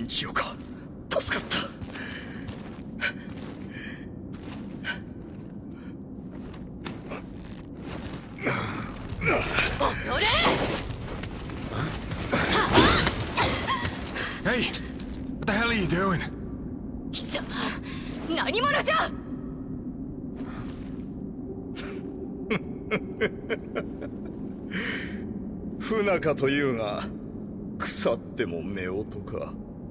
千代か、助かった。 おれ Hey! What the hell are you doing? 貴様何者じゃ。 不仲というが腐っても夫婦か。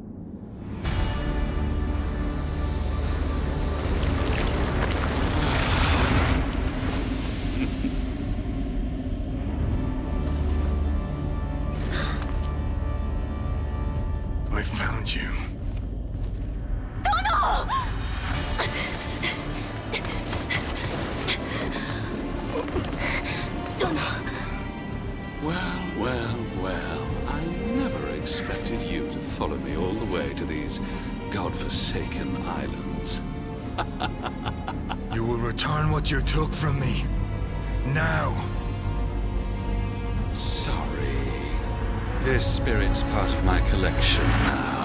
I found you. 殿。 Well, well, well, I never expected you to follow me all the way to these godforsaken islands. You will return what you took from me. Now. Sorry. This spirit's part of my collection now.